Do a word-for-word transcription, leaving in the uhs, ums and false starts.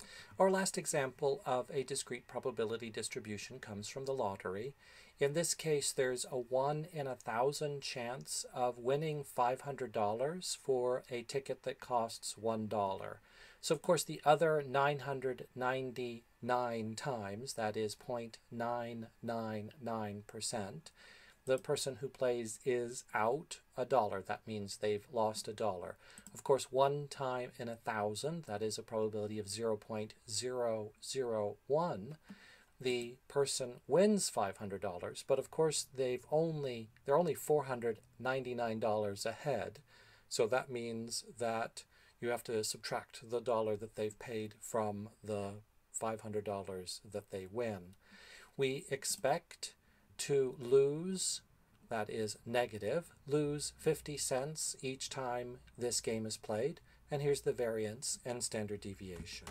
Our last example of a discrete probability distribution comes from the lottery. In this case, there's a one in a thousand chance of winning five hundred dollars for a ticket that costs one dollar. So of course the other nine hundred ninety-nine times, that is zero point nine nine nine percent, the person who plays is out a dollar. That means they've lost a dollar. Of course, one time in a thousand, that is a probability of zero point zero zero one, the person wins five hundred dollars, but of course they've only they're only four hundred ninety-nine dollars ahead. So that means that you have to subtract the dollar that they've paid from the five hundred dollars that they win. We expect to lose, that is negative, lose fifty cents each time this game is played. And here's the variance and standard deviation.